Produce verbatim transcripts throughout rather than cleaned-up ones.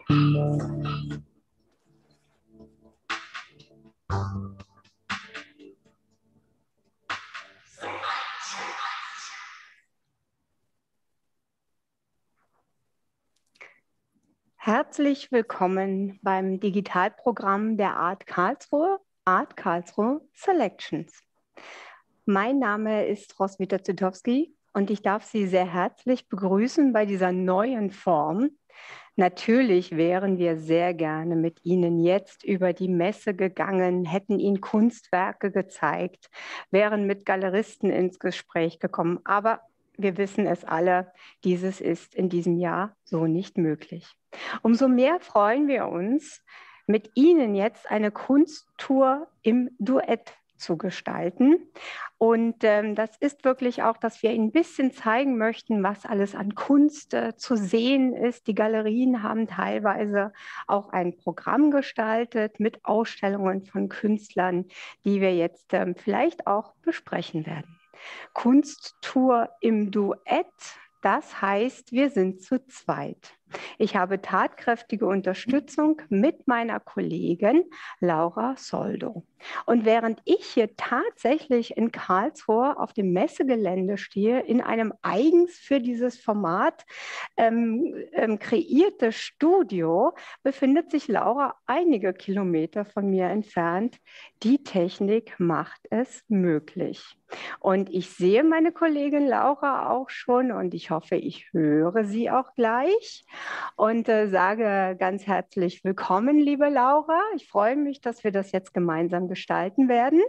Herzlich willkommen beim Digitalprogramm der Art Karlsruhe, Art Karlsruhe Selections. Mein Name ist Roswitha Zytowski und ich darf Sie sehr herzlich begrüßen bei dieser neuen Form. Natürlich wären wir sehr gerne mit Ihnen jetzt über die Messe gegangen, hätten Ihnen Kunstwerke gezeigt, wären mit Galeristen ins Gespräch gekommen. Aber wir wissen es alle, dieses ist in diesem Jahr so nicht möglich. Umso mehr freuen wir uns, mit Ihnen jetzt eine Kunsttour im Duett zu gestalten. Und ähm, das ist wirklich auch, dass wir Ihnen ein bisschen zeigen möchten, was alles an Kunst äh, zu sehen ist. Die Galerien haben teilweise auch ein Programm gestaltet mit Ausstellungen von Künstlern, die wir jetzt ähm, vielleicht auch besprechen werden. Kunsttour im Duett, das heißt, wir sind zu zweit. Ich habe tatkräftige Unterstützung mit meiner Kollegin Laura Soldo. Und während ich hier tatsächlich in Karlsruhe auf dem Messegelände stehe, in einem eigens für dieses Format ähm, ähm, kreiertes Studio, befindet sich Laura einige Kilometer von mir entfernt. Die Technik macht es möglich. Und ich sehe meine Kollegin Laura auch schon und ich hoffe, ich höre sie auch gleich. Und äh, sage ganz herzlich willkommen, liebe Laura. Ich freue mich, dass wir das jetzt gemeinsam gestalten werden.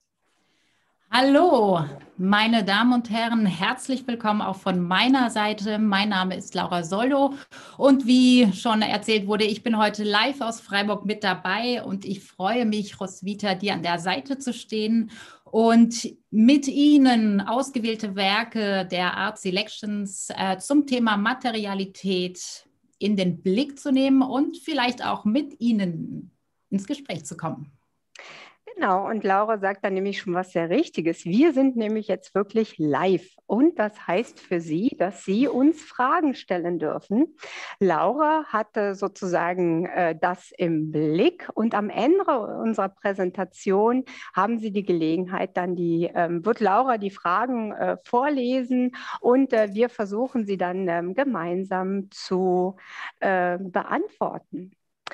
Hallo, meine Damen und Herren, herzlich willkommen auch von meiner Seite. Mein Name ist Laura Soldo und wie schon erzählt wurde, ich bin heute live aus Freiburg mit dabei und ich freue mich, Roswitha, dir an der Seite zu stehen und mit Ihnen ausgewählte Werke der Art Selections äh, zum Thema Materialität in den Blick zu nehmen und vielleicht auch mit Ihnen ins Gespräch zu kommen. Genau, und Laura sagt dann nämlich schon was sehr Richtiges. Wir sind nämlich jetzt wirklich live und das heißt für Sie, dass Sie uns Fragen stellen dürfen. Laura hatte sozusagen äh, das im Blick und am Ende unserer Präsentation haben Sie die Gelegenheit, dann die, ähm, wird Laura die Fragen äh, vorlesen und äh, wir versuchen sie dann ähm, gemeinsam zu äh, beantworten.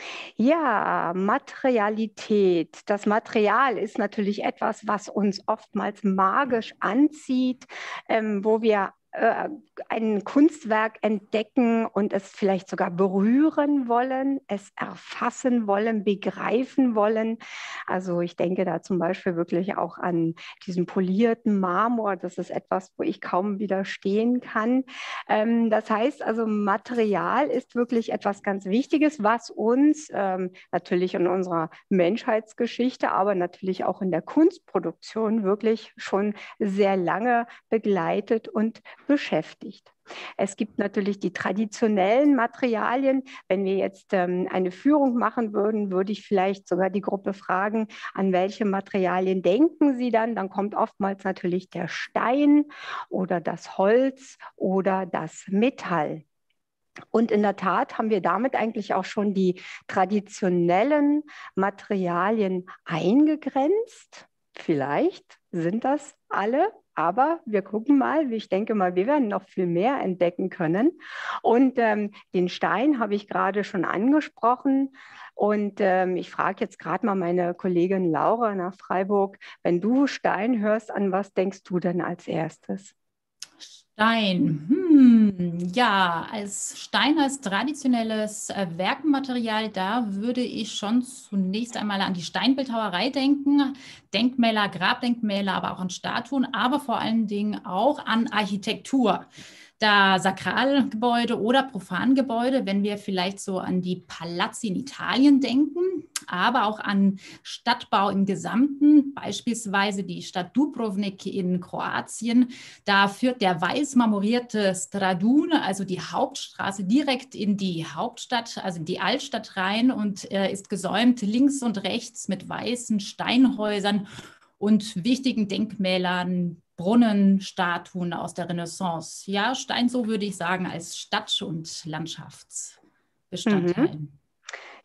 Ja, Materialität. Das Material ist natürlich etwas, was uns oftmals magisch anzieht, ähm, wo wir äh, ein Kunstwerk entdecken und es vielleicht sogar berühren wollen, es erfassen wollen, begreifen wollen. Also ich denke da zum Beispiel wirklich auch an diesen polierten Marmor. Das ist etwas, wo ich kaum widerstehen kann. Ähm, das heißt also, Material ist wirklich etwas ganz Wichtiges, was uns ähm, natürlich in unserer Menschheitsgeschichte, aber natürlich auch in der Kunstproduktion wirklich schon sehr lange begleitet und beschäftigt. Es gibt natürlich die traditionellen Materialien. Wenn wir jetzt ähm, eine Führung machen würden, würde ich vielleicht sogar die Gruppe fragen, an welche Materialien denken Sie dann? Dann kommt oftmals natürlich der Stein oder das Holz oder das Metall. Und in der Tat haben wir damit eigentlich auch schon die traditionellen Materialien eingegrenzt. Vielleicht sind das alle, aber wir gucken mal. Ich denke mal, wir werden noch viel mehr entdecken können. Und ähm, den Stein habe ich gerade schon angesprochen. Und ähm, ich frage jetzt gerade mal meine Kollegin Laura nach Freiburg, wenn du Stein hörst, an was denkst du denn als erstes? Stein. Hm, ja, als Stein als traditionelles äh, Werkmaterial, da würde ich schon zunächst einmal an die Steinbildhauerei denken, Denkmäler, Grabdenkmäler, aber auch an Statuen, aber vor allen Dingen auch an Architektur. Da Sakralgebäude oder Profangebäude, wenn wir vielleicht so an die Palazzi in Italien denken, aber auch an Stadtbau im Gesamten, beispielsweise die Stadt Dubrovnik in Kroatien. Da führt der weiß marmorierte Stradun, also die Hauptstraße, direkt in die Hauptstadt, also in die Altstadt rein und äh, ist gesäumt links und rechts mit weißen Steinhäusern und wichtigen Denkmälern, Brunnen, Statuen aus der Renaissance. Ja, Stein, so würde ich sagen, als Stadt- und Landschaftsbestandteil. Mhm.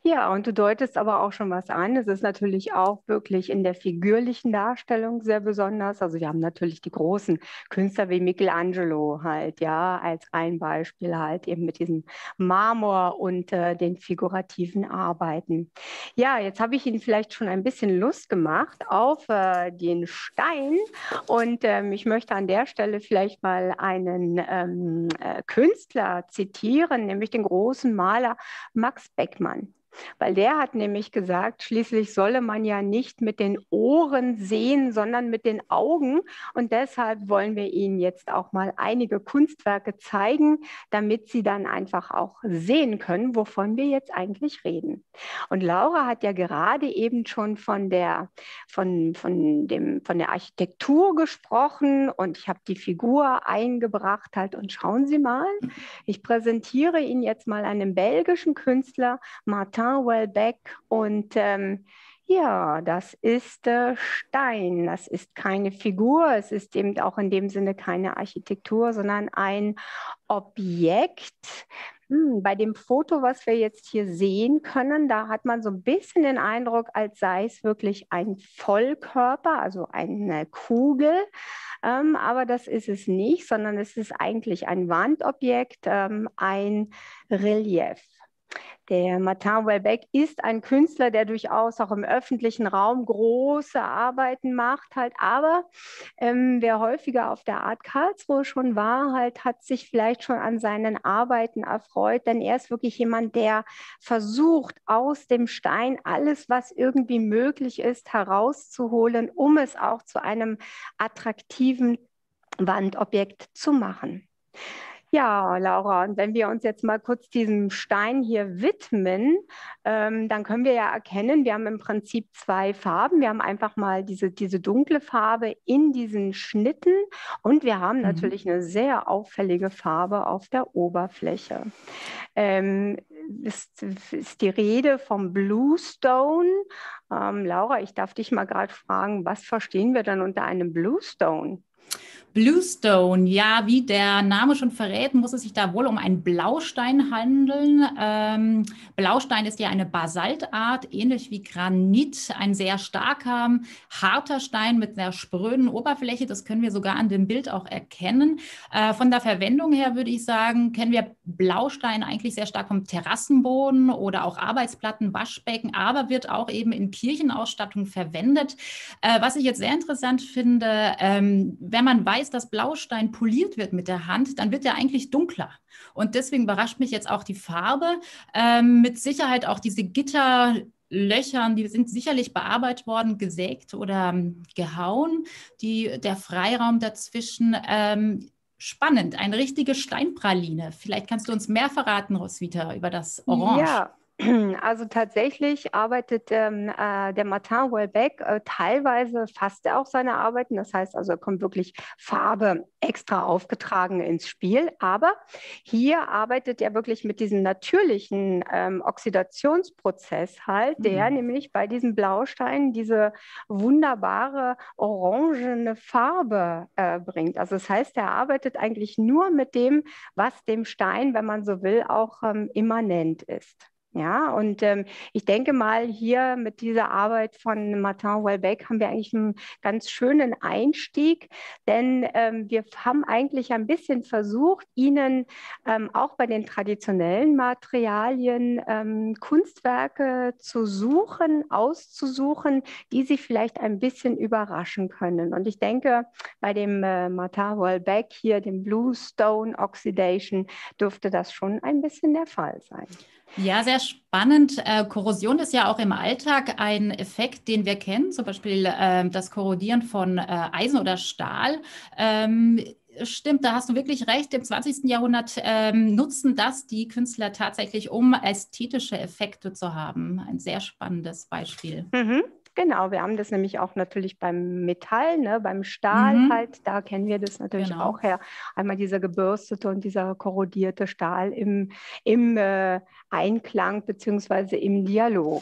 Ja, und du deutest aber auch schon was an. Es ist natürlich auch wirklich in der figürlichen Darstellung sehr besonders. Also wir haben natürlich die großen Künstler wie Michelangelo halt, ja, als ein Beispiel halt eben mit diesem Marmor und äh, den figurativen Arbeiten. Ja, jetzt habe ich Ihnen vielleicht schon ein bisschen Lust gemacht auf äh, den Stein und ähm, ich möchte an der Stelle vielleicht mal einen ähm, äh, Künstler zitieren, nämlich den großen Maler Max Beckmann. Weil der hat nämlich gesagt, schließlich solle man ja nicht mit den Ohren sehen, sondern mit den Augen. Und deshalb wollen wir Ihnen jetzt auch mal einige Kunstwerke zeigen, damit Sie dann einfach auch sehen können, wovon wir jetzt eigentlich reden. Und Laura hat ja gerade eben schon von der, von, von dem, von der Architektur gesprochen und ich habe die Figur eingebracht halt. Und schauen Sie mal, ich präsentiere Ihnen jetzt mal einen belgischen Künstler, Martin Welbeck. Und ähm, ja, das ist äh, Stein. Das ist keine Figur. Es ist eben auch in dem Sinne keine Architektur, sondern ein Objekt. Hm, bei dem Foto, was wir jetzt hier sehen können, da hat man so ein bisschen den Eindruck, als sei es wirklich ein Vollkörper, also eine Kugel. Ähm, aber das ist es nicht, sondern es ist eigentlich ein Wandobjekt, ähm, ein Relief. Der Martin Welbeck ist ein Künstler, der durchaus auch im öffentlichen Raum große Arbeiten macht, halt. Aber ähm, wer häufiger auf der Art Karlsruhe schon war, halt, hat sich vielleicht schon an seinen Arbeiten erfreut, denn er ist wirklich jemand, der versucht, aus dem Stein alles, was irgendwie möglich ist, herauszuholen, um es auch zu einem attraktiven Wandobjekt zu machen. Ja, Laura, und wenn wir uns jetzt mal kurz diesem Stein hier widmen, ähm, dann können wir ja erkennen, wir haben im Prinzip zwei Farben. Wir haben einfach mal diese, diese dunkle Farbe in diesen Schnitten und wir haben Mhm. natürlich eine sehr auffällige Farbe auf der Oberfläche. Ähm, ist, ist die Rede vom Bluestone. Ähm, Laura, ich darf dich mal gerade fragen, was verstehen wir dann unter einem Bluestone? Bluestone, ja, wie der Name schon verrät, muss es sich da wohl um einen Blaustein handeln. Ähm, Blaustein ist ja eine Basaltart, ähnlich wie Granit, ein sehr starker, harter Stein mit einer spröden Oberfläche. Das können wir sogar an dem Bild auch erkennen. Äh, von der Verwendung her würde ich sagen, kennen wir Blaustein eigentlich sehr stark vom Terrassenboden oder auch Arbeitsplatten, Waschbecken, aber wird auch eben in Kirchenausstattung verwendet. Äh, was ich jetzt sehr interessant finde, ähm, wenn man weiß, dass Blaustein poliert wird mit der Hand, dann wird er eigentlich dunkler. Und deswegen überrascht mich jetzt auch die Farbe. Ähm, mit Sicherheit auch diese Gitterlöchern, die sind sicherlich bearbeitet worden, gesägt oder ähm, gehauen. Die, der Freiraum dazwischen, ähm, spannend, eine richtige Steinpraline. Vielleicht kannst du uns mehr verraten, Roswitha, über das Orange. Ja, also tatsächlich arbeitet ähm, äh, der Martin Welbeck äh, teilweise fasst er auch seine Arbeiten. Das heißt also, er kommt wirklich Farbe extra aufgetragen ins Spiel. Aber hier arbeitet er wirklich mit diesem natürlichen ähm, Oxidationsprozess halt, der Mhm. nämlich bei diesem Blaustein diese wunderbare orangene Farbe äh, bringt. Also das heißt, er arbeitet eigentlich nur mit dem, was dem Stein, wenn man so will, auch ähm, immanent ist. Ja, und ähm, ich denke mal, hier mit dieser Arbeit von Martin Welbeck haben wir eigentlich einen ganz schönen Einstieg, denn ähm, wir haben eigentlich ein bisschen versucht, Ihnen ähm, auch bei den traditionellen Materialien ähm, Kunstwerke zu suchen, auszusuchen, die Sie vielleicht ein bisschen überraschen können. Und ich denke, bei dem äh, Martin Welbeck hier, dem Bluestone Oxidation, dürfte das schon ein bisschen der Fall sein. Ja, sehr spannend. Äh, Korrosion ist ja auch im Alltag ein Effekt, den wir kennen, zum Beispiel ähm, das Korrodieren von äh, Eisen oder Stahl. Ähm, stimmt, da hast du wirklich recht. Im zwanzigsten Jahrhundert ähm, nutzen das die Künstler tatsächlich, um ästhetische Effekte zu haben. Ein sehr spannendes Beispiel. Mhm, genau, wir haben das nämlich auch natürlich beim Metall, ne, beim Stahl Mhm, halt, da kennen wir das natürlich genau. auch her. Einmal dieser gebürstete und dieser korrodierte Stahl im, im äh, Einklang beziehungsweise im Dialog.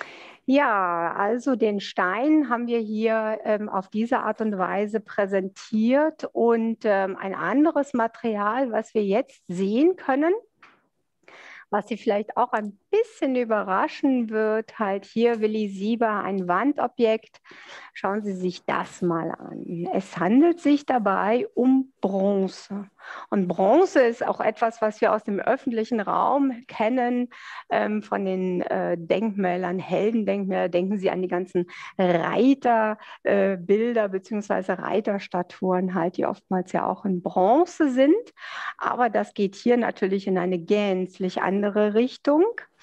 Ja, also den Stein haben wir hier ähm, auf diese Art und Weise präsentiert und ähm, ein anderes Material, was wir jetzt sehen können, Was Sie vielleicht auch ein bisschen überraschen wird, halt hier Willi Sieber, ein Wandobjekt. Schauen Sie sich das mal an. Es handelt sich dabei um Bronze. Und Bronze ist auch etwas, was wir aus dem öffentlichen Raum kennen, ähm, von den äh, Denkmälern, Heldendenkmäler. Denken Sie an die ganzen Reiterbilder äh, Bilder beziehungsweise Reiterstatuen, halt, die oftmals ja auch in Bronze sind. Aber das geht hier natürlich in eine gänzlich andere Richtung.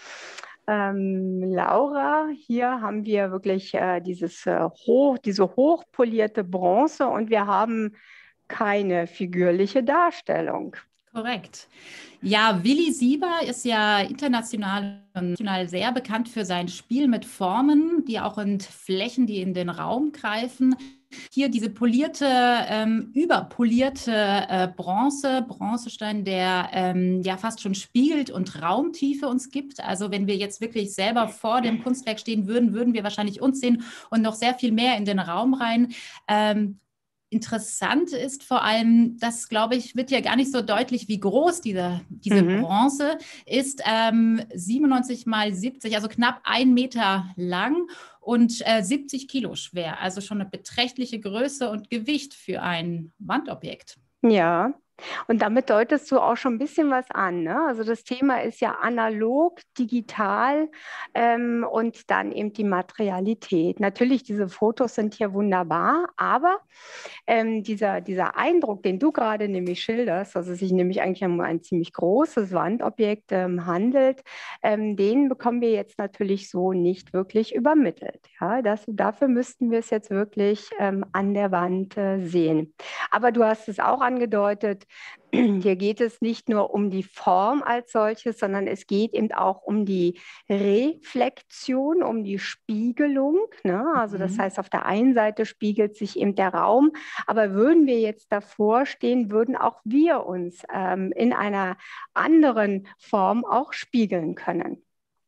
Ähm, Laura, hier haben wir wirklich äh, dieses, äh, hoch, diese hochpolierte Bronze und wir haben keine figürliche Darstellung. Korrekt. Ja, Willi Sieber ist ja international international sehr bekannt für sein Spiel mit Formen, die auch in Flächen, die in den Raum greifen. Hier diese polierte, ähm, überpolierte äh, Bronze, Bronzestein, der ähm, ja fast schon spiegelt und Raumtiefe uns gibt. Also wenn wir jetzt wirklich selber vor dem Kunstwerk stehen würden, würden wir wahrscheinlich uns sehen und noch sehr viel mehr in den Raum rein. Ähm, Interessant ist vor allem, das glaube ich, wird ja gar nicht so deutlich, wie groß diese, diese Mhm. Bronze ist. Ähm, siebenundneunzig mal siebzig, also knapp ein Meter lang und äh, siebzig Kilo schwer. Also schon eine beträchtliche Größe und Gewicht für ein Wandobjekt. Ja, und damit deutest du auch schon ein bisschen was an, ne? Also das Thema ist ja analog, digital ähm, und dann eben die Materialität. Natürlich, diese Fotos sind hier wunderbar, aber ähm, dieser, dieser Eindruck, den du gerade nämlich schilderst, dass es sich nämlich eigentlich um ein ziemlich großes Wandobjekt ähm, handelt, ähm, den bekommen wir jetzt natürlich so nicht wirklich übermittelt. Ja, das, dafür müssten wir es jetzt wirklich ähm, an der Wand äh, sehen. Aber du hast es auch angedeutet, hier geht es nicht nur um die Form als solches, sondern es geht eben auch um die Reflexion, um die Spiegelung. Ne? Also das Mhm. heißt, auf der einen Seite spiegelt sich eben der Raum, aber würden wir jetzt davor stehen, würden auch wir uns ähm, in einer anderen Form auch spiegeln können.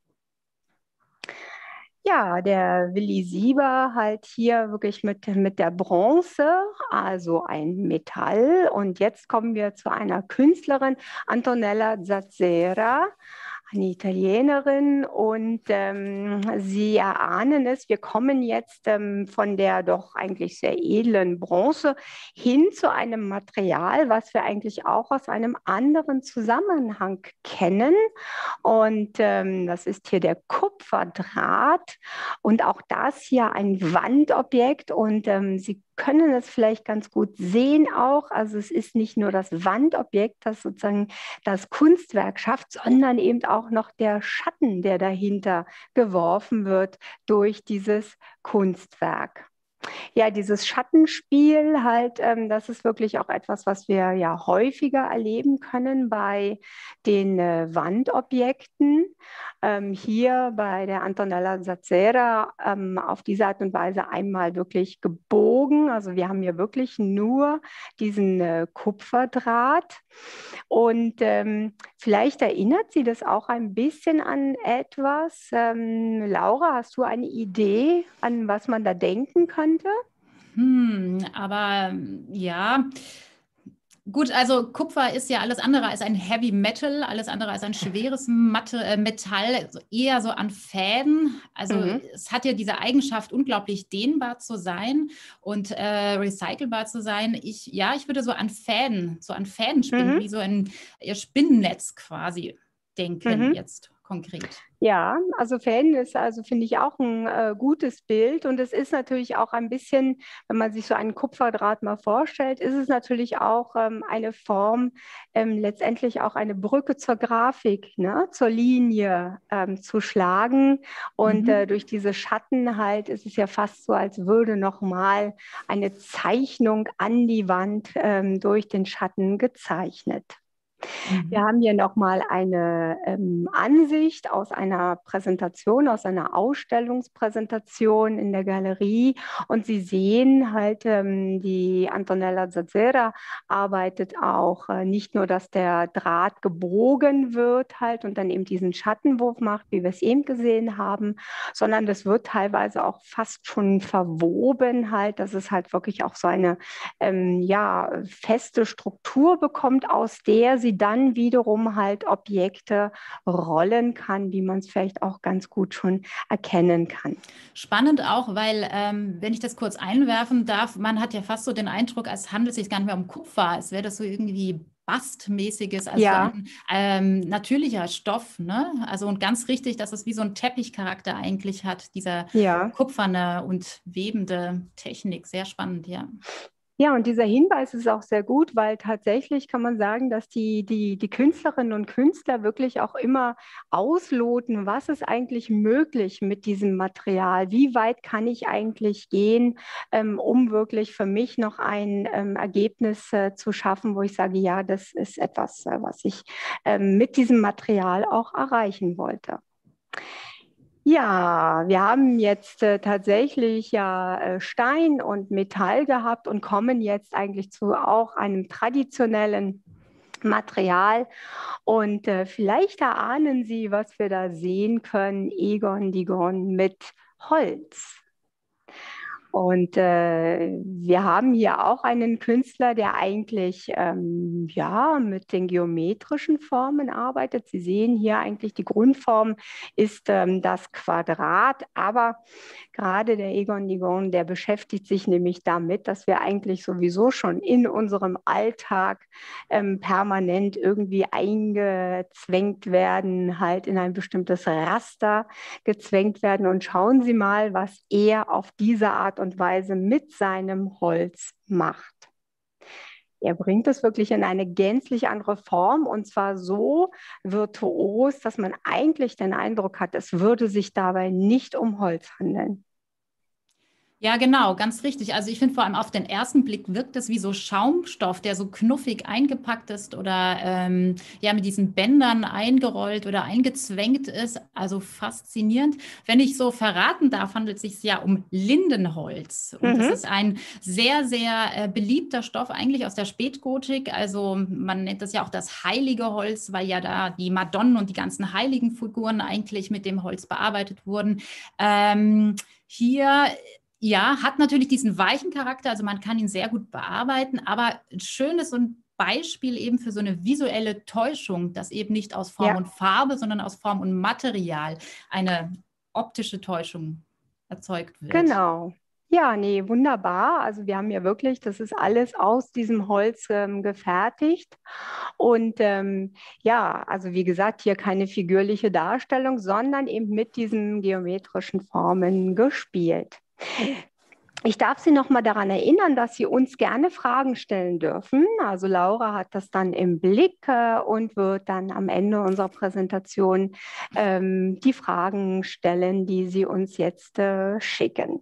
Ja, der Willi Sieber halt hier wirklich mit, mit der Bronze, also ein Metall. Und jetzt kommen wir zu einer Künstlerin, Antonella Zazzera, eine Italienerin. Und ähm, Sie erahnen es, wir kommen jetzt ähm, von der doch eigentlich sehr edlen Bronze hin zu einem Material, was wir eigentlich auch aus einem anderen Zusammenhang kennen. Und ähm, das ist hier der Kupferdraht und auch das hier ein Wandobjekt und ähm, Sie können es vielleicht ganz gut sehen auch. Also es ist nicht nur das Wandobjekt, das sozusagen das Kunstwerk schafft, sondern eben auch noch der Schatten, der dahinter geworfen wird durch dieses Kunstwerk. Ja, dieses Schattenspiel halt, ähm, das ist wirklich auch etwas, was wir ja häufiger erleben können bei den äh, Wandobjekten. Ähm, hier bei der Antonella Zazzera ähm, auf diese Art und Weise einmal wirklich gebogen. Also wir haben hier wirklich nur diesen äh, Kupferdraht. Und ähm, vielleicht erinnert Sie das auch ein bisschen an etwas. Ähm, Laura, hast du eine Idee, an was man da denken könnte? Hm, aber ja, gut, also Kupfer ist ja alles andere als ein Heavy Metal, alles andere als ein schweres Matte, äh, Metall, also eher so an Fäden. Also Mhm. es hat ja diese Eigenschaft, unglaublich dehnbar zu sein und äh, recycelbar zu sein. Ich, ja, ich würde so an Fäden, so an Fäden spinnen, Mhm. wie so ein äh, Spinnennetz quasi denken Mhm. jetzt konkret. Ja, also Fan ist also, finde ich, auch ein äh, gutes Bild. Und es ist natürlich auch ein bisschen, wenn man sich so einen Kupferdraht mal vorstellt, ist es natürlich auch ähm, eine Form, ähm, letztendlich auch eine Brücke zur Grafik, ne, zur Linie ähm, zu schlagen. Und äh, Mhm. durch diese Schatten halt ist es ja fast so, als würde nochmal eine Zeichnung an die Wand ähm, durch den Schatten gezeichnet. Wir Mhm. haben hier nochmal eine ähm, Ansicht aus einer Präsentation, aus einer Ausstellungspräsentation in der Galerie. Und Sie sehen halt, ähm, die Antonella Zazzera arbeitet auch äh, nicht nur, dass der Draht gebogen wird halt und dann eben diesen Schattenwurf macht, wie wir es eben gesehen haben, sondern das wird teilweise auch fast schon verwoben halt, dass es halt wirklich auch so eine ähm, ja, feste Struktur bekommt, aus der sie sie dann wiederum halt Objekte rollen kann, wie man es vielleicht auch ganz gut schon erkennen kann. Spannend auch, weil, ähm, wenn ich das kurz einwerfen darf, man hat ja fast so den Eindruck, als handelt es sich gar nicht mehr um Kupfer, als wäre das so irgendwie Bastmäßiges, also so Ja, ein ähm, natürlicher Stoff, ne? Also und ganz richtig, dass es wie so einen Teppichcharakter eigentlich hat, dieser ja. kupferne und webende Technik. Sehr spannend, ja. Ja, und dieser Hinweis ist auch sehr gut, weil tatsächlich kann man sagen, dass die, die, die Künstlerinnen und Künstler wirklich auch immer ausloten, was ist eigentlich möglich mit diesem Material? Wie weit kann ich eigentlich gehen, ähm, um wirklich für mich noch ein ähm, Ergebnis äh, zu schaffen, wo ich sage, ja, das ist etwas, äh, was ich ähm, mit diesem Material auch erreichen wollte. Ja, wir haben jetzt äh, tatsächlich ja äh, Stein und Metall gehabt und kommen jetzt eigentlich zu auch einem traditionellen Material. Und äh, vielleicht erahnen Sie, was wir da sehen können, Egon Digon mit Holz. Und äh, wir haben hier auch einen Künstler, der eigentlich ähm, ja, mit den geometrischen Formen arbeitet. Sie sehen hier eigentlich, die Grundform ist ähm, das Quadrat, aber gerade der Egon Digon, der beschäftigt sich nämlich damit, dass wir eigentlich sowieso schon in unserem Alltag ähm, permanent irgendwie eingezwängt werden, halt in ein bestimmtes Raster gezwängt werden. Und schauen Sie mal, was er auf diese Art und Weise mit seinem Holz macht. Er bringt es wirklich in eine gänzlich andere Form und zwar so virtuos, dass man eigentlich den Eindruck hat, es würde sich dabei nicht um Holz handeln. Ja, genau, ganz richtig. Also ich finde vor allem auf den ersten Blick wirkt es wie so Schaumstoff, der so knuffig eingepackt ist oder ähm, ja mit diesen Bändern eingerollt oder eingezwängt ist. Also faszinierend. Wenn ich so verraten darf, handelt es sich ja um Lindenholz. Und das Mhm. ist ein sehr, sehr äh, beliebter Stoff eigentlich aus der Spätgotik. Also man nennt das ja auch das heilige Holz, weil ja da die Madonnen und die ganzen heiligen Figuren eigentlich mit dem Holz bearbeitet wurden. Ähm, hier ja, hat natürlich diesen weichen Charakter, also man kann ihn sehr gut bearbeiten, aber schön ist so ein Beispiel eben für so eine visuelle Täuschung, dass eben nicht aus Form Ja, und Farbe, sondern aus Form und Material eine optische Täuschung erzeugt wird. genau. Ja, nee, wunderbar. Also wir haben ja wirklich, das ist alles aus diesem Holz ähm, gefertigt. Und ähm, ja, also wie gesagt, hier keine figürliche Darstellung, sondern eben mit diesen geometrischen Formen gespielt. Ich darf Sie noch mal daran erinnern, dass Sie uns gerne Fragen stellen dürfen. Also Laura hat das dann im Blick äh, und wird dann am Ende unserer Präsentation ähm, die Fragen stellen, die Sie uns jetzt äh, schicken.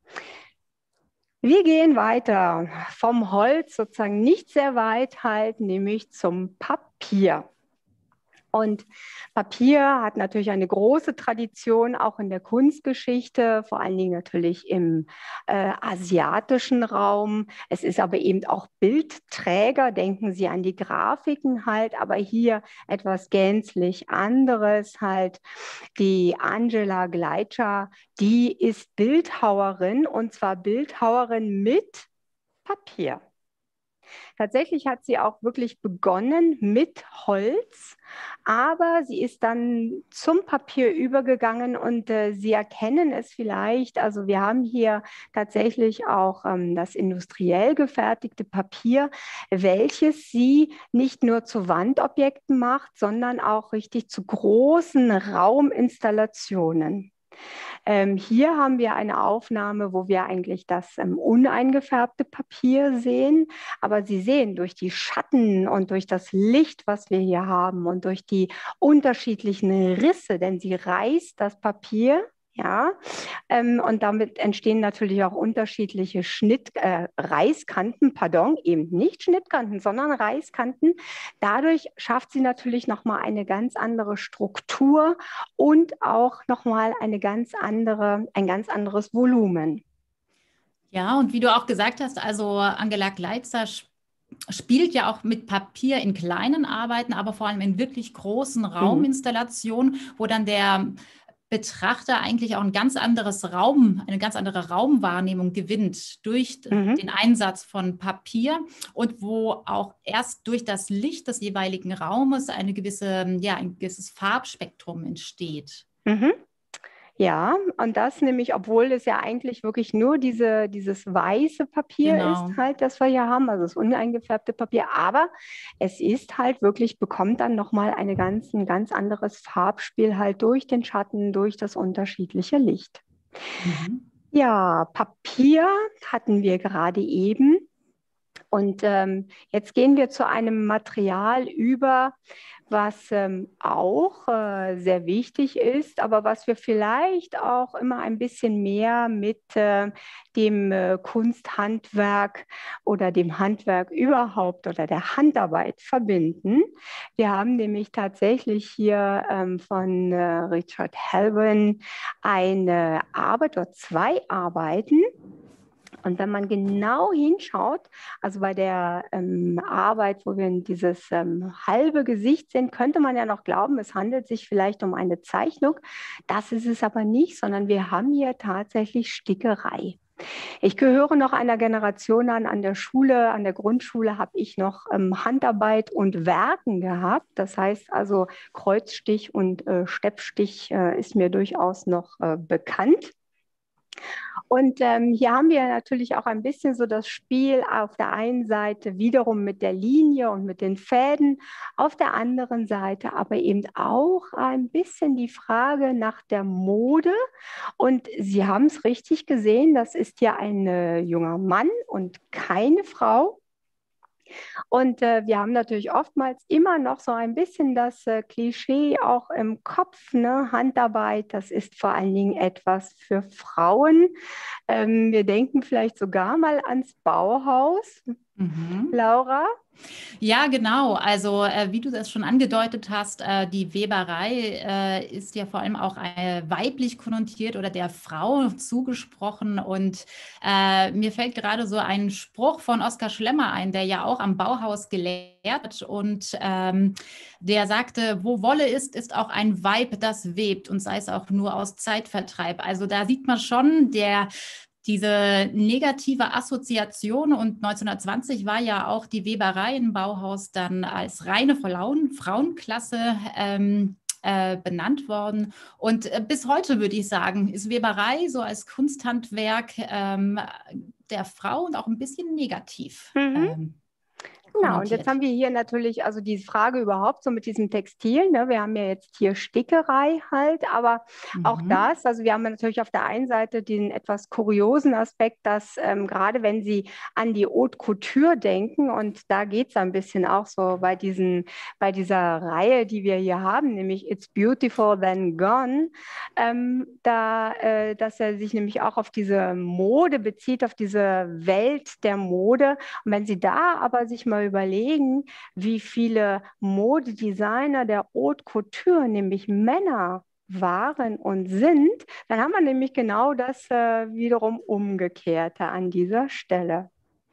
Wir gehen weiter vom Holz sozusagen nicht sehr weit halt, nämlich zum Papier. Und Papier hat natürlich eine große Tradition, auch in der Kunstgeschichte, vor allen Dingen natürlich im äh, asiatischen Raum. Es ist aber eben auch Bildträger, denken Sie an die Grafiken halt, aber hier etwas gänzlich anderes halt. Die Angela Gleitscher, die ist Bildhauerin und zwar Bildhauerin mit Papier. Tatsächlich hat sie auch wirklich begonnen mit Holz, aber sie ist dann zum Papier übergegangen und äh, Sie erkennen es vielleicht. Also wir haben hier tatsächlich auch ähm, das industriell gefertigte Papier, welches sie nicht nur zu Wandobjekten macht, sondern auch richtig zu großen Rauminstallationen. Ähm, hier haben wir eine Aufnahme, wo wir eigentlich das ähm, uneingefärbte Papier sehen. Aber Sie sehen, durch die Schatten und durch das Licht, was wir hier haben und durch die unterschiedlichen Risse, denn sie reißt das Papier. Ja, ähm, und damit entstehen natürlich auch unterschiedliche Schnitt, äh, Reißkanten, pardon, eben nicht Schnittkanten, sondern Reißkanten. Dadurch schafft sie natürlich nochmal eine ganz andere Struktur und auch nochmal eine ganz andere, ein ganz anderes Volumen. Ja, und wie du auch gesagt hast, also Angela Gleitzer sp- spielt ja auch mit Papier in kleinen Arbeiten, aber vor allem in wirklich großen Mhm. Rauminstallationen, wo dann der Betrachter eigentlich auch ein ganz anderes Raum, eine ganz andere Raumwahrnehmung gewinnt durch Mhm. den Einsatz von Papier und wo auch erst durch das Licht des jeweiligen Raumes eine gewisse, ja, ein gewisses Farbspektrum entsteht. Mhm. Ja, und das nämlich, obwohl es ja eigentlich wirklich nur diese, dieses weiße Papier ist Genau. halt, das wir hier haben, also das uneingefärbte Papier, aber es ist halt wirklich, bekommt dann nochmal eine ganz, ein ganz anderes Farbspiel halt durch den Schatten, durch das unterschiedliche Licht. Mhm. Ja, Papier hatten wir gerade eben. Und ähm, jetzt gehen wir zu einem Material über, was ähm, auch äh, sehr wichtig ist, aber was wir vielleicht auch immer ein bisschen mehr mit äh, dem äh, Kunsthandwerk oder dem Handwerk überhaupt oder der Handarbeit verbinden. Wir haben nämlich tatsächlich hier ähm, von äh, Richard Helbin eine Arbeit oder zwei Arbeiten. Und wenn man genau hinschaut, also bei der ähm, Arbeit, wo wir in dieses ähm, halbe Gesicht sehen, könnte man ja noch glauben, es handelt sich vielleicht um eine Zeichnung. Das ist es aber nicht, sondern wir haben hier tatsächlich Stickerei. Ich gehöre noch einer Generation an. An der Schule, an der Grundschule habe ich noch ähm, Handarbeit und Werken gehabt. Das heißt also Kreuzstich und äh, Steppstich äh, ist mir durchaus noch äh, bekannt. Und ähm, hier haben wir natürlich auch ein bisschen so das Spiel auf der einen Seite wiederum mit der Linie und mit den Fäden, auf der anderen Seite aber eben auch ein bisschen die Frage nach der Mode. Und Sie haben es richtig gesehen, das ist ja ein äh, junger Mann und keine Frau. Und äh, wir haben natürlich oftmals immer noch so ein bisschen das äh, Klischee auch im Kopf, ne? Handarbeit, das ist vor allen Dingen etwas für Frauen. Ähm, wir denken vielleicht sogar mal ans Bauhaus, Mhm. Laura. Ja, genau. Also äh, wie du das schon angedeutet hast, äh, die Weberei äh, ist ja vor allem auch äh, weiblich konnotiert oder der Frau zugesprochen. Und äh, mir fällt gerade so ein Spruch von Oskar Schlemmer ein, der ja auch am Bauhaus gelehrt hat. Und ähm, der sagte, wo Wolle ist, ist auch ein Weib, das webt und sei es auch nur aus Zeitvertreib. Also da sieht man schon, der diese negative Assoziation, und neunzehnhundertzwanzig war ja auch die Weberei im Bauhaus dann als reine Frauen, Frauenklasse ähm, äh, benannt worden. Und äh, bis heute würde ich sagen, ist Weberei so als Kunsthandwerk ähm, der Frau und auch ein bisschen negativ Mhm. ähm, Genau, und jetzt konnotiert. haben wir hier natürlich also die Frage überhaupt so mit diesem Textil. Ne? Wir haben ja jetzt hier Stickerei halt, aber auch Mhm. das, also wir haben ja natürlich auf der einen Seite den etwas kuriosen Aspekt, dass ähm, gerade wenn Sie an die Haute Couture denken, und da geht es ein bisschen auch so bei diesen, bei dieser Reihe, die wir hier haben, nämlich It's Beautiful Then Gone, ähm, da, äh, dass er sich nämlich auch auf diese Mode bezieht, auf diese Welt der Mode. Und wenn Sie da aber sich mal überlegen, wie viele Modedesigner der Haute Couture, nämlich Männer, waren und sind, dann haben wir nämlich genau das äh, wiederum Umgekehrte an dieser Stelle.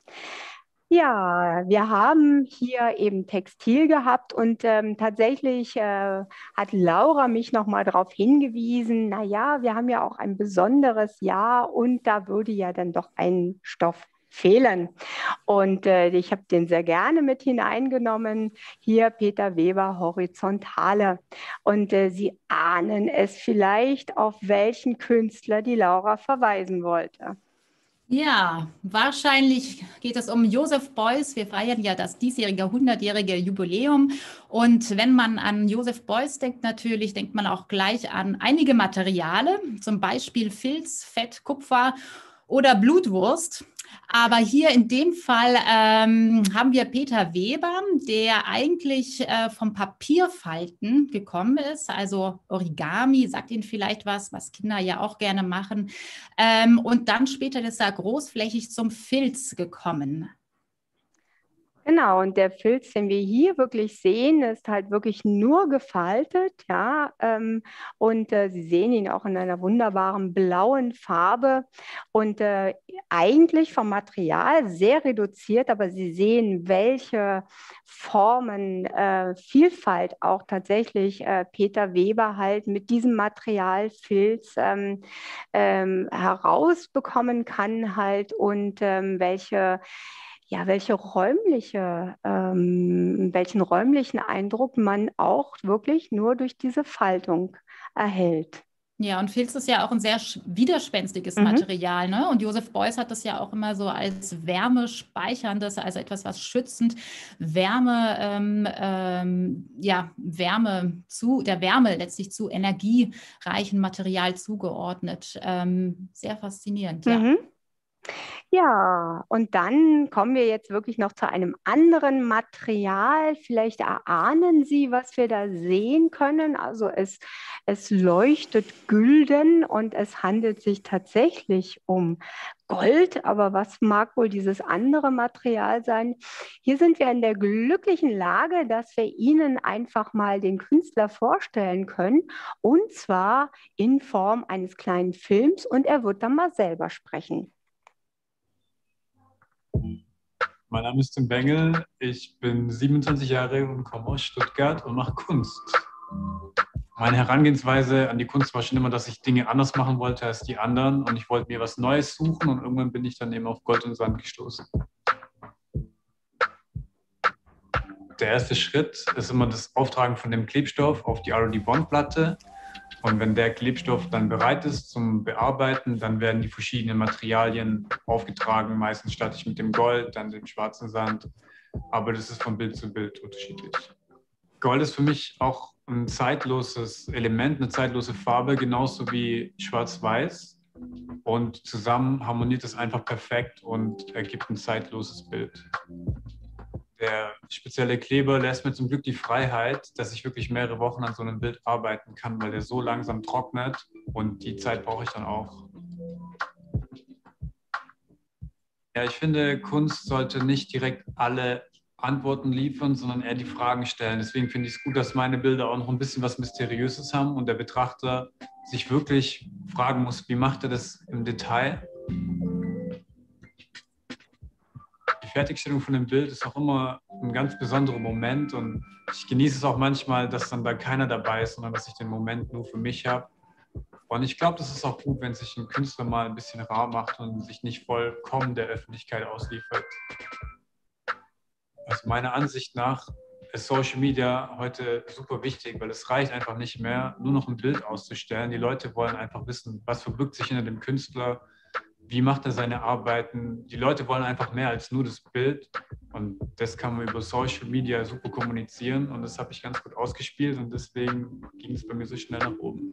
Ja, wir haben hier eben Textil gehabt und ähm, tatsächlich äh, hat Laura mich nochmal darauf hingewiesen, naja, wir haben ja auch ein besonderes Jahr und da würde ja dann doch ein Stoff fehlen. Und äh, ich habe den sehr gerne mit hineingenommen. Hier Peter Weber, Horizontale. Und äh, Sie ahnen es vielleicht, auf welchen Künstler die Laura verweisen wollte. Ja, wahrscheinlich geht es um Joseph Beuys. Wir feiern ja das diesjährige hundertjährige Jubiläum. Und wenn man an Joseph Beuys denkt, natürlich denkt man auch gleich an einige Materiale, zum Beispiel Filz, Fett, Kupfer oder Blutwurst. Aber hier in dem Fall ähm, haben wir Peter Weber, der eigentlich äh, vom Papierfalten gekommen ist. Also Origami, sagt Ihnen vielleicht was, was Kinder ja auch gerne machen. Ähm, und dann später ist er großflächig zum Filz gekommen. Genau, und der Filz, den wir hier wirklich sehen, ist halt wirklich nur gefaltet, ja. Ähm, und äh, Sie sehen ihn auch in einer wunderbaren blauen Farbe und äh, eigentlich vom Material sehr reduziert, aber Sie sehen, welche Formen, äh, Vielfalt auch tatsächlich äh, Peter Weber halt mit diesem Material Filz ähm, ähm, herausbekommen kann halt und ähm, welche ja, welche räumliche, ähm, welchen räumlichen Eindruck man auch wirklich nur durch diese Faltung erhält. Ja, und Filz ist ja auch ein sehr sch- widerspenstiges Mhm. Material, ne? Und Joseph Beuys hat das ja auch immer so als wärmespeicherndes, also etwas, was schützend Wärme, ähm, ähm, ja, Wärme zu, der Wärme letztlich zu energiereichen Material zugeordnet. Ähm, sehr faszinierend, ja. Mhm. Ja, und dann kommen wir jetzt wirklich noch zu einem anderen Material. Vielleicht erahnen Sie, was wir da sehen können. Also es, es leuchtet gülden und es handelt sich tatsächlich um Gold. Aber was mag wohl dieses andere Material sein? Hier sind wir in der glücklichen Lage, dass wir Ihnen einfach mal den Künstler vorstellen können. Und zwar in Form eines kleinen Films und er wird dann mal selber sprechen. Mein Name ist Tim Bengel, ich bin siebenundzwanzig Jahre und komme aus Stuttgart und mache Kunst. Meine Herangehensweise an die Kunst war schon immer, dass ich Dinge anders machen wollte als die anderen und ich wollte mir was Neues suchen und irgendwann bin ich dann eben auf Gold und Sand gestoßen. Der erste Schritt ist immer das Auftragen von dem Klebstoff auf die R O D-Bond-Platte. Und wenn der Klebstoff dann bereit ist zum Bearbeiten, dann werden die verschiedenen Materialien aufgetragen. Meistens starte ich mit dem Gold, dann dem schwarzen Sand. Aber das ist von Bild zu Bild unterschiedlich. Gold ist für mich auch ein zeitloses Element, eine zeitlose Farbe, genauso wie Schwarz-Weiß. Und zusammen harmoniert es einfach perfekt und ergibt ein zeitloses Bild. Der spezielle Kleber lässt mir zum Glück die Freiheit, dass ich wirklich mehrere Wochen an so einem Bild arbeiten kann, weil der so langsam trocknet und die Zeit brauche ich dann auch. Ja, ich finde, Kunst sollte nicht direkt alle Antworten liefern, sondern eher die Fragen stellen. Deswegen finde ich es gut, dass meine Bilder auch noch ein bisschen was Mysteriöses haben und der Betrachter sich wirklich fragen muss, wie macht er das im Detail? Die Fertigstellung von dem Bild ist auch immer ein ganz besonderer Moment und ich genieße es auch manchmal, dass dann da keiner dabei ist, sondern dass ich den Moment nur für mich habe. Und ich glaube, das ist auch gut, wenn sich ein Künstler mal ein bisschen rar macht und sich nicht vollkommen der Öffentlichkeit ausliefert. Also meiner Ansicht nach ist Social Media heute super wichtig, weil es reicht einfach nicht mehr, nur noch ein Bild auszustellen. Die Leute wollen einfach wissen, was verbirgt sich hinter dem Künstler, wie macht er seine Arbeiten. Die Leute wollen einfach mehr als nur das Bild und das kann man über Social Media super kommunizieren und das habe ich ganz gut ausgespielt und deswegen ging es bei mir so schnell nach oben.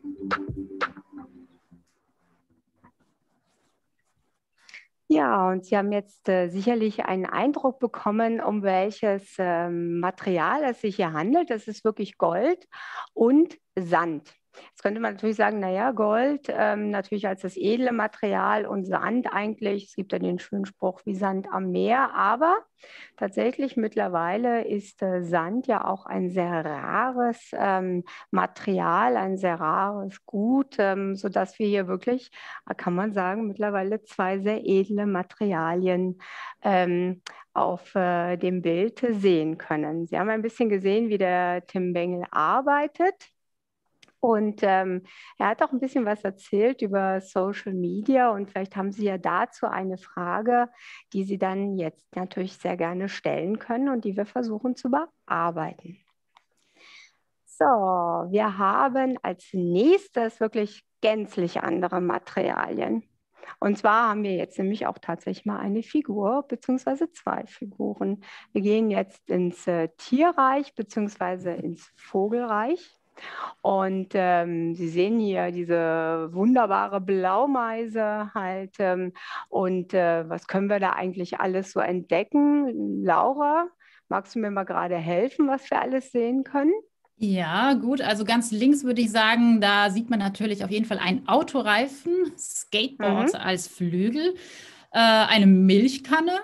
Ja, und Sie haben jetzt äh, sicherlich einen Eindruck bekommen, um welches ähm, Material es sich hier handelt. Das ist wirklich Gold und Sand. Jetzt könnte man natürlich sagen, naja, Gold ähm, natürlich als das edle Material und Sand eigentlich. Es gibt ja den schönen Spruch wie Sand am Meer, aber tatsächlich mittlerweile ist äh, Sand ja auch ein sehr rares ähm, Material, ein sehr rares Gut, ähm, sodass wir hier wirklich, äh, kann man sagen, mittlerweile zwei sehr edle Materialien ähm, auf äh, dem Bild sehen können. Sie haben ein bisschen gesehen, wie der Tim Bengel arbeitet. Und ähm, er hat auch ein bisschen was erzählt über Social Media und vielleicht haben Sie ja dazu eine Frage, die Sie dann jetzt natürlich sehr gerne stellen können und die wir versuchen zu bearbeiten. So, wir haben als nächstes wirklich gänzlich andere Materialien. Und zwar haben wir jetzt nämlich auch tatsächlich mal eine Figur beziehungsweise zwei Figuren. Wir gehen jetzt ins äh, Tierreich beziehungsweise ins Vogelreich. Und ähm, Sie sehen hier diese wunderbare Blaumeise halt. Ähm, und äh, was können wir da eigentlich alles so entdecken? Laura, magst du mir mal gerade helfen, was wir alles sehen können? Ja, gut. Also ganz links würde ich sagen, da sieht man natürlich auf jeden Fall einen Autoreifen, Mhm. Skateboard als Flügel, äh, eine Milchkanne,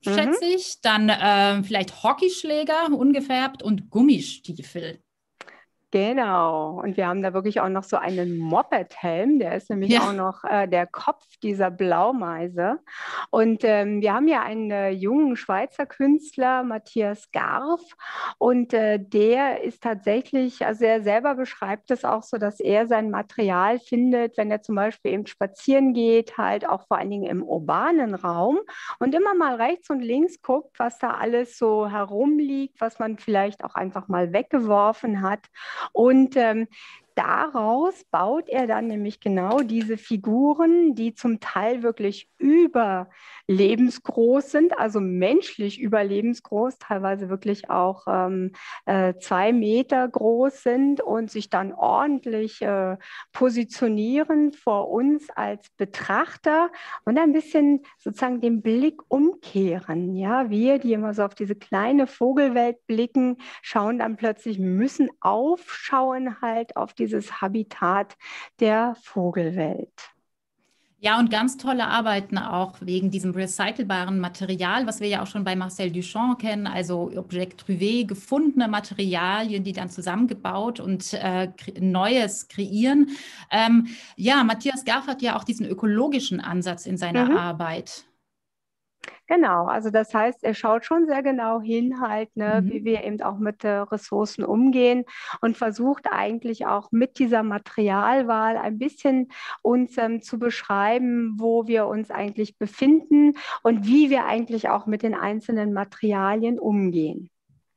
schätze Mhm. ich. Dann äh, vielleicht Hockeyschläger, ungefärbt und Gummistiefel. Genau. Und wir haben da wirklich auch noch so einen Moped-Helm, der ist nämlich Ja. auch noch äh, der Kopf dieser Blaumeise. Und ähm, wir haben ja einen äh, jungen Schweizer Künstler, Matthias Garf, und äh, der ist tatsächlich, also er selber beschreibt es auch so, dass er sein Material findet, wenn er zum Beispiel eben spazieren geht, halt auch vor allen Dingen im urbanen Raum und immer mal rechts und links guckt, was da alles so herumliegt, was man vielleicht auch einfach mal weggeworfen hat. Und ähm, daraus baut er dann nämlich genau diese Figuren, die zum Teil wirklich überlebensgroß sind, also menschlich überlebensgroß, teilweise wirklich auch ähm, äh, zwei Meter groß sind und sich dann ordentlich äh, positionieren vor uns als Betrachter und ein bisschen sozusagen den Blick umkehren. Ja, wir, die immer so auf diese kleine Vogelwelt blicken, schauen dann plötzlich, müssen aufschauen halt auf dieses Habitat der Vogelwelt. Ja, und ganz tolle Arbeiten auch wegen diesem recycelbaren Material, was wir ja auch schon bei Marcel Duchamp kennen, also Objekt Trouvé, gefundene Materialien, die dann zusammengebaut und äh, kre Neues kreieren. Ähm, ja, Matthias Garf hat ja auch diesen ökologischen Ansatz in seiner Mhm. Arbeit. Genau, also das heißt, er schaut schon sehr genau hin, halt, ne, wie Mhm. wir eben auch mit äh, Ressourcen umgehen und versucht eigentlich auch mit dieser Materialwahl ein bisschen uns ähm, zu beschreiben, wo wir uns eigentlich befinden und wie wir eigentlich auch mit den einzelnen Materialien umgehen.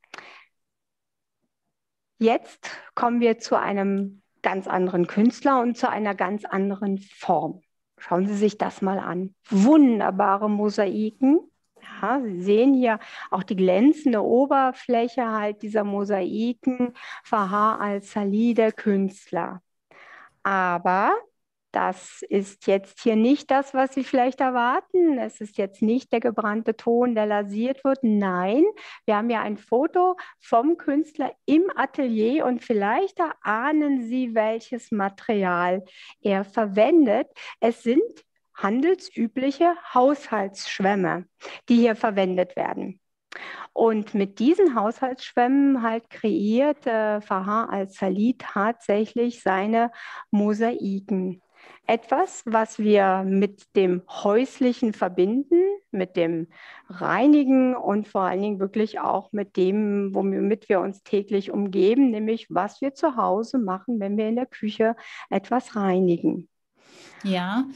Jetzt kommen wir zu einem ganz anderen Künstler und zu einer ganz anderen Form. Schauen Sie sich das mal an. Wunderbare Mosaiken. Ja, Sie sehen hier auch die glänzende Oberfläche halt dieser Mosaiken, Farha al-Sali, der Künstler. Aber das ist jetzt hier nicht das, was Sie vielleicht erwarten. Es ist jetzt nicht der gebrannte Ton, der lasiert wird. Nein, wir haben ja ein Foto vom Künstler im Atelier und vielleicht erahnen Sie, welches Material er verwendet. Es sind handelsübliche Haushaltsschwämme, die hier verwendet werden. Und mit diesen Haushaltsschwämmen halt kreiert äh, Farha al-Sali tatsächlich seine Mosaiken. Etwas, was wir mit dem Häuslichen verbinden, mit dem Reinigen und vor allen Dingen wirklich auch mit dem, womit wir uns täglich umgeben, nämlich was wir zu Hause machen, wenn wir in der Küche etwas reinigen. Ja.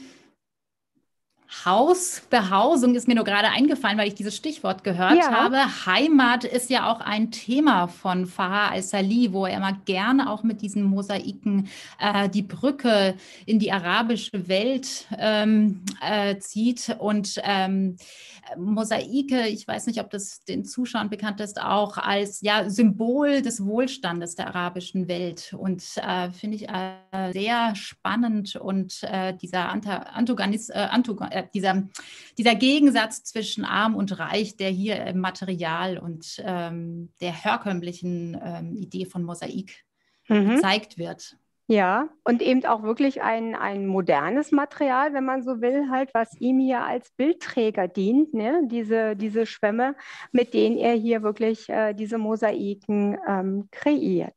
Hausbehausung ist mir nur gerade eingefallen, weil ich dieses Stichwort gehört Ja. habe. Heimat ist ja auch ein Thema von Farha al-Sali, wo er immer gerne auch mit diesen Mosaiken äh, die Brücke in die arabische Welt ähm, äh, zieht. Und ähm, Mosaike, ich weiß nicht, ob das den Zuschauern bekannt ist, auch als ja, Symbol des Wohlstandes der arabischen Welt. Und äh, finde ich äh, sehr spannend und äh, dieser Antagonist, äh, Antagon äh, dieser, dieser Gegensatz zwischen Arm und Reich, der hier im Material und ähm, der herkömmlichen ähm, Idee von Mosaik Mhm. gezeigt wird. Ja, und eben auch wirklich ein, ein modernes Material, wenn man so will, halt, was ihm hier als Bildträger dient, ne? Diese, diese Schwämme, mit denen er hier wirklich äh, diese Mosaiken ähm, kreiert.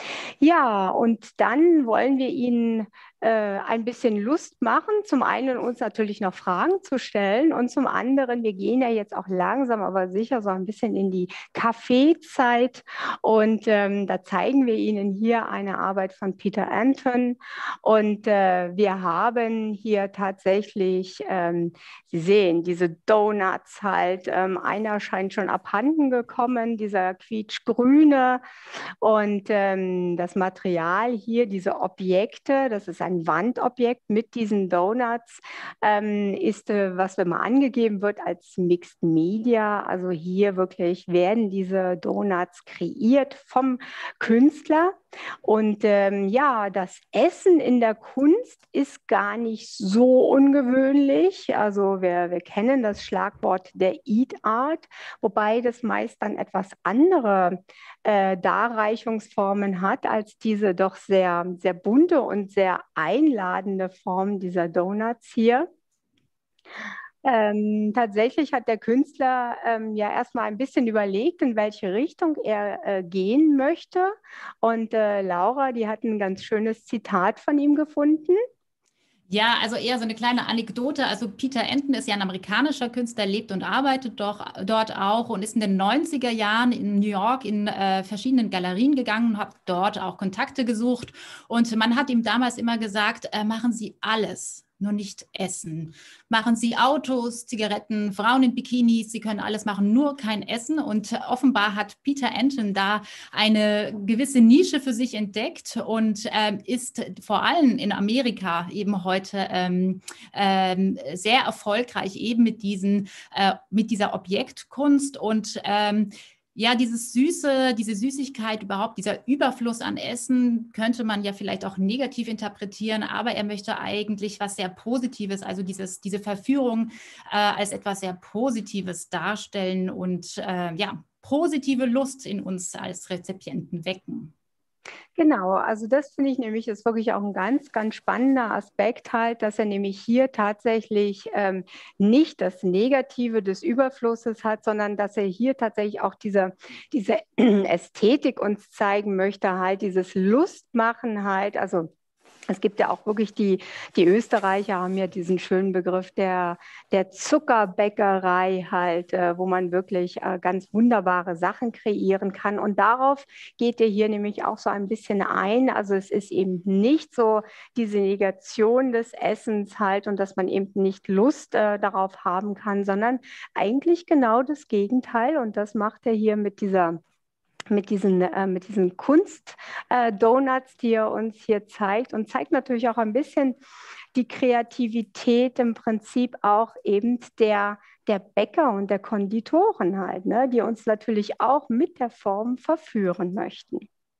Ja, und dann wollen wir Ihnen äh, ein bisschen Lust machen. Zum einen uns natürlich noch Fragen zu stellen und zum anderen, wir gehen ja jetzt auch langsam, aber sicher so ein bisschen in die Kaffeezeit und ähm, da zeigen wir Ihnen hier eine Arbeit von Peter Anton und äh, wir haben hier tatsächlich, ähm, Sie sehen, diese Donuts halt, ähm, einer scheint schon abhanden gekommen, dieser quietschgrüne. Und ähm, das Material hier, diese Objekte, das ist ein Wandobjekt mit diesen Donuts, ähm, ist, äh, was wenn mal angegeben wird als Mixed Media. Also hier wirklich werden diese Donuts kreiert vom Künstler. Und ähm, ja, das Essen in der Kunst ist gar nicht so ungewöhnlich. Also wir, wir kennen das Schlagwort der Eat Art, wobei das meist dann etwas andere äh, Darreichungsformen hat als diese doch sehr, sehr bunte und sehr einladende Form dieser Donuts hier. Ähm, tatsächlich hat der Künstler ähm, ja erstmal ein bisschen überlegt, in welche Richtung er äh, gehen möchte. Und äh, Laura, die hat ein ganz schönes Zitat von ihm gefunden. Ja, also eher so eine kleine Anekdote. Also Peter Enton ist ja ein amerikanischer Künstler, lebt und arbeitet doch, dort auch und ist in den neunziger Jahren in New York in äh, verschiedenen Galerien gegangen und hat dort auch Kontakte gesucht. Und man hat ihm damals immer gesagt, äh, machen Sie alles, nur nicht Essen. Machen Sie Autos, Zigaretten, Frauen in Bikinis, Sie können alles machen, nur kein Essen. Und offenbar hat Peter Enton da eine gewisse Nische für sich entdeckt und ähm, ist vor allem in Amerika eben heute ähm, ähm, sehr erfolgreich eben mit, diesen, äh, mit dieser Objektkunst und ähm, ja, dieses Süße, diese Süßigkeit überhaupt, dieser Überfluss an Essen könnte man ja vielleicht auch negativ interpretieren, aber er möchte eigentlich was sehr Positives, also dieses, diese Verführung äh, als etwas sehr Positives darstellen und äh, ja, positive Lust in uns als Rezipienten wecken. Genau, also das finde ich nämlich ist wirklich auch ein ganz, ganz spannender Aspekt halt, dass er nämlich hier tatsächlich ähm, nicht das Negative des Überflusses hat, sondern dass er hier tatsächlich auch diese, diese Ästhetik uns zeigen möchte, halt dieses Lustmachen halt, also es gibt ja auch wirklich die, die Österreicher haben ja diesen schönen Begriff der, der Zuckerbäckerei halt, äh, wo man wirklich äh, ganz wunderbare Sachen kreieren kann. Und darauf geht er hier nämlich auch so ein bisschen ein. Also es ist eben nicht so diese Negation des Essens halt und dass man eben nicht Lust äh, darauf haben kann, sondern eigentlich genau das Gegenteil. Und das macht er hier mit dieser mit diesen, äh, mit diesen Kunst-Donuts, äh, die er uns hier zeigt und zeigt natürlich auch ein bisschen die Kreativität im Prinzip auch eben der, der Bäcker und der Konditoren halt, ne, die uns natürlich auch mit der Form verführen möchten.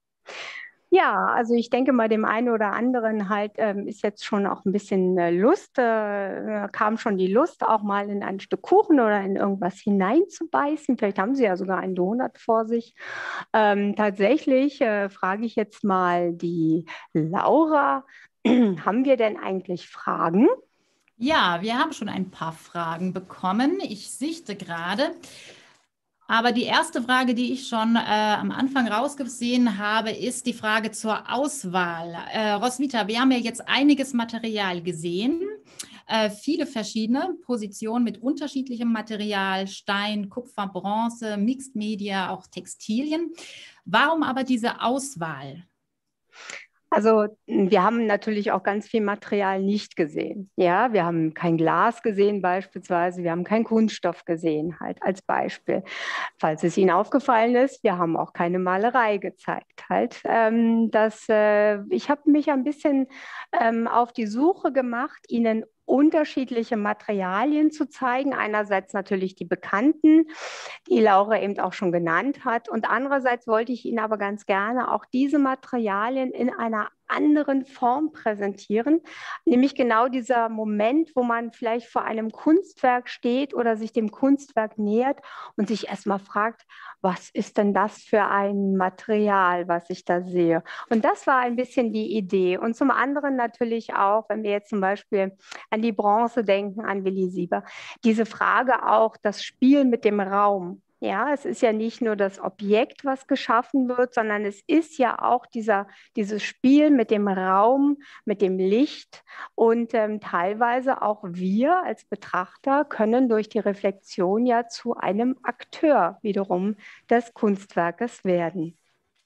Ja, also ich denke mal, dem einen oder anderen halt ähm, ist jetzt schon auch ein bisschen äh, Lust, äh, kam schon die Lust, auch mal in ein Stück Kuchen oder in irgendwas hineinzubeißen. Vielleicht haben Sie ja sogar einen Donut vor sich. Ähm, tatsächlich äh, frage ich jetzt mal die Laura, haben wir denn eigentlich Fragen? Ja, wir haben schon ein paar Fragen bekommen. Ich sichte gerade. Aber die erste Frage, die ich schon äh, am Anfang rausgesehen habe, ist die Frage zur Auswahl. Äh, Roswitha, wir haben ja jetzt einiges Material gesehen, äh, viele verschiedene Positionen mit unterschiedlichem Material, Stein, Kupfer, Bronze, Mixed Media, auch Textilien. Warum aber diese Auswahl? Also wir haben natürlich auch ganz viel Material nicht gesehen. Ja, wir haben kein Glas gesehen beispielsweise, wir haben keinen Kunststoff gesehen, halt als Beispiel. Falls es Ihnen aufgefallen ist, wir haben auch keine Malerei gezeigt. Halt, ähm, das, äh, ich habe mich ein bisschen ähm, auf die Suche gemacht, Ihnen unterschiedliche Materialien zu zeigen. Einerseits natürlich die bekannten, die Laura eben auch schon genannt hat. Und andererseits wollte ich Ihnen aber ganz gerne auch diese Materialien in einer anderen Form präsentieren, nämlich genau dieser Moment, wo man vielleicht vor einem Kunstwerk steht oder sich dem Kunstwerk nähert und sich erstmal fragt, was ist denn das für ein Material, was ich da sehe? Und das war ein bisschen die Idee. Und zum anderen natürlich auch, wenn wir jetzt zum Beispiel an die Bronze denken, an Willi Sieber, diese Frage auch, das Spiel mit dem Raum. Ja, es ist ja nicht nur das Objekt, was geschaffen wird, sondern es ist ja auch dieser, dieses Spiel mit dem Raum, mit dem Licht und ähm, teilweise auch wir als Betrachter können durch die Reflexion ja zu einem Akteur wiederum des Kunstwerkes werden.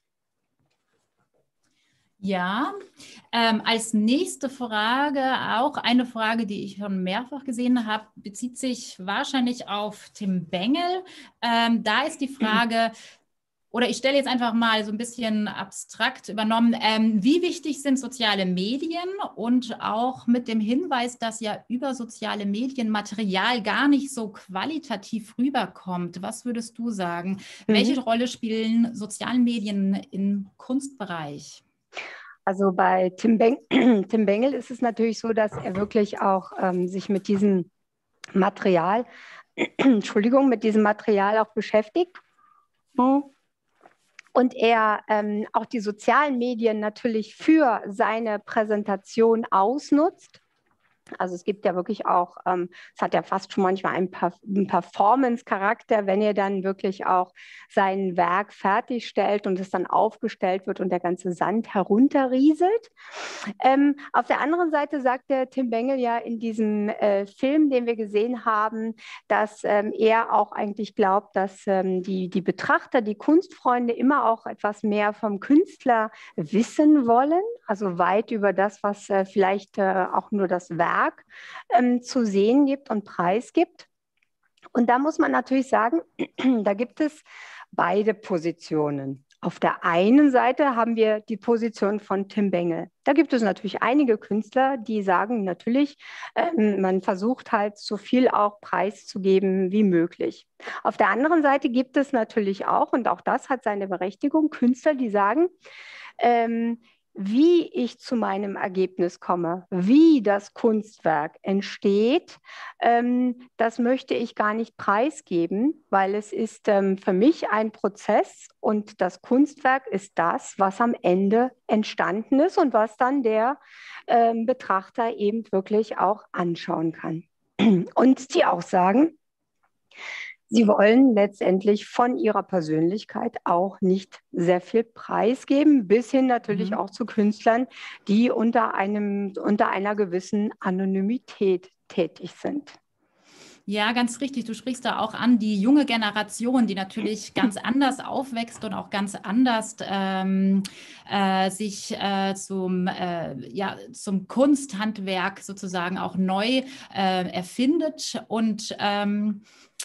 Ja, ähm, als nächste Frage, auch eine Frage, die ich schon mehrfach gesehen habe, bezieht sich wahrscheinlich auf Tim Bengel. Ähm, da ist die Frage, oder ich stelle jetzt einfach mal so ein bisschen abstrakt übernommen, ähm, wie wichtig sind soziale Medien und auch mit dem Hinweis, dass ja über soziale Medien Material gar nicht so qualitativ rüberkommt. Was würdest du sagen? Mhm. Welche Rolle spielen soziale Medien im Kunstbereich? Also bei Tim, Beng Tim Bengel ist es natürlich so, dass er wirklich auch ähm, sich mit diesem Material, Entschuldigung, mit diesem Material auch beschäftigt. Und er ähm, auch die sozialen Medien natürlich für seine Präsentation ausnutzt. Also es gibt ja wirklich auch, ähm, es hat ja fast schon manchmal einen, Perf einen Performance-Charakter, wenn ihr dann wirklich auch sein Werk fertigstellt und es dann aufgestellt wird und der ganze Sand herunterrieselt. Ähm, auf der anderen Seite sagt der Tim Bengel ja in diesem äh, Film, den wir gesehen haben, dass ähm, er auch eigentlich glaubt, dass ähm, die, die Betrachter, die Kunstfreunde immer auch etwas mehr vom Künstler wissen wollen, also weit über das, was äh, vielleicht äh, auch nur das Werk ähm, zu sehen gibt und preisgibt. Und da muss man natürlich sagen, da gibt es beide Positionen. Auf der einen Seite haben wir die Position von Tim Bengel. Da gibt es natürlich einige Künstler, die sagen natürlich, ähm, man versucht halt so viel auch preiszugeben wie möglich. Auf der anderen Seite gibt es natürlich auch, und auch das hat seine Berechtigung, Künstler, die sagen, ähm, wie ich zu meinem Ergebnis komme, wie das Kunstwerk entsteht, ähm, das möchte ich gar nicht preisgeben, weil es ist ähm, für mich ein Prozess und das Kunstwerk ist das, was am Ende entstanden ist und was dann der ähm, Betrachter eben wirklich auch anschauen kann. Und die auch sagen, sie wollen letztendlich von ihrer Persönlichkeit auch nicht sehr viel preisgeben, bis hin natürlich Mhm. auch zu Künstlern, die unter einem, unter einer gewissen Anonymität tätig sind. Ja, ganz richtig. Du sprichst da auch an die junge Generation, die natürlich ganz anders aufwächst und auch ganz anders ähm, äh, sich äh, zum, äh, ja, zum Kunsthandwerk sozusagen auch neu äh, erfindet. Und ähm,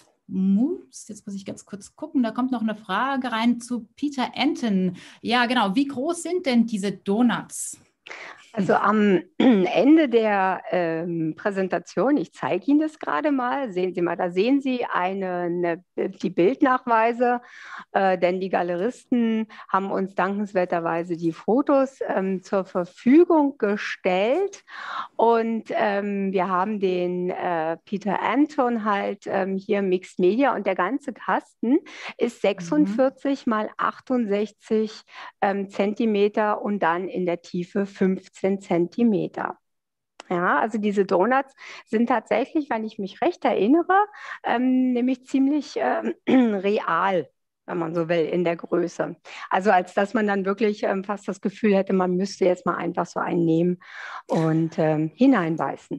jetzt muss ich ganz kurz gucken, da kommt noch eine Frage rein zu Peter Anton. Ja, genau. Wie groß sind denn diese Donuts? Also am Ende der ähm, Präsentation, ich zeige Ihnen das gerade mal, sehen Sie mal, da sehen Sie eine, eine, die Bildnachweise, äh, denn die Galeristen haben uns dankenswerterweise die Fotos ähm, zur Verfügung gestellt und ähm, wir haben den äh, Peter Anton halt ähm, hier Mixed Media und der ganze Kasten ist sechsundvierzig mal achtundsechzig ähm, Zentimeter und dann in der Tiefe fünfzehn Zentimeter. Ja, also diese Donuts sind tatsächlich, wenn ich mich recht erinnere, ähm, nämlich ziemlich ähm, real, wenn man so will, in der Größe. Also als dass man dann wirklich ähm, fast das Gefühl hätte, man müsste jetzt mal einfach so einen nehmen und ähm, hineinbeißen.